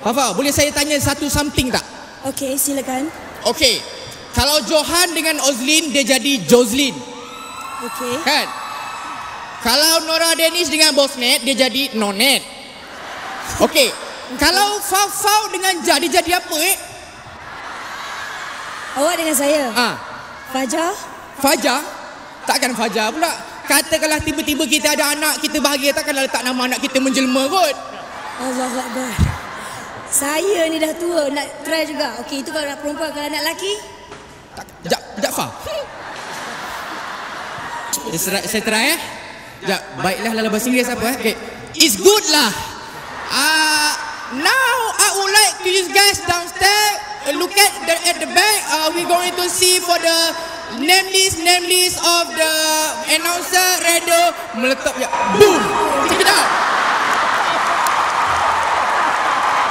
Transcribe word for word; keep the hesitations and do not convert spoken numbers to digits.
Fafa, boleh saya tanya satu something tak? Okey, silakan. Okey. Kalau Johan dengan Ozlin, dia jadi Jozlin. Okey. Kan? Kalau Nora Dennis dengan Bosnet, dia jadi Nonet. Okey. Kalau Fafau dengan Ja, dia jadi apa eh? Awak dengan saya? Ah, Fajar? Fajar? Takkan Fajar pula. Katakanlah tiba-tiba kita ada anak, kita bahagia, takkanlah letak nama anak kita menjelma kot. Allahu Akbar. Saya ni dah tua, nak try juga. Okey, itu kalau nak perempuan, kalau nak lelaki? Tak, jap, jap Fa. Saya, saya try eh. Jap, baiklah dalam bahasa Inggeris apa eh? Okay. It's good lah. Uh, now I would like to use guys downstairs. Uh, look at the at the back. Uh, we're going to see for the name list, name list of the announcer radio. Meletup ya. Boom. Check it out.